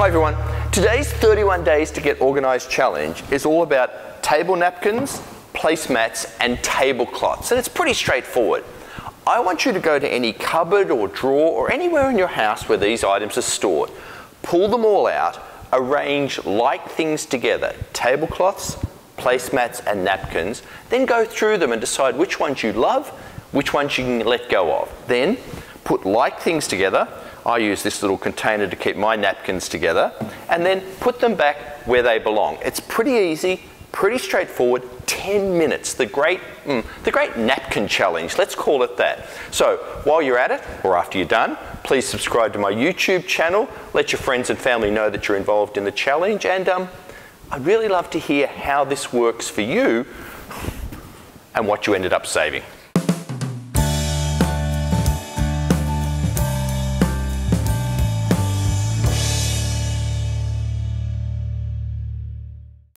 Hi everyone. Today's 31 Days to Get Organised challenge is all about table napkins, placemats and tablecloths, and it's pretty straightforward. I want you to go to any cupboard or drawer or anywhere in your house where these items are stored. Pull them all out, arrange like things together, tablecloths, placemats and napkins, then go through them and decide which ones you love, which ones you can let go of. Then put like things together. I use this little container to keep my napkins together, and then put them back where they belong. It's pretty easy, pretty straightforward, 10 minutes, the great napkin challenge, let's call it that. So while you're at it, or after you're done, please subscribe to my YouTube channel, let your friends and family know that you're involved in the challenge, and I'd really love to hear how this works for you and what you ended up saving.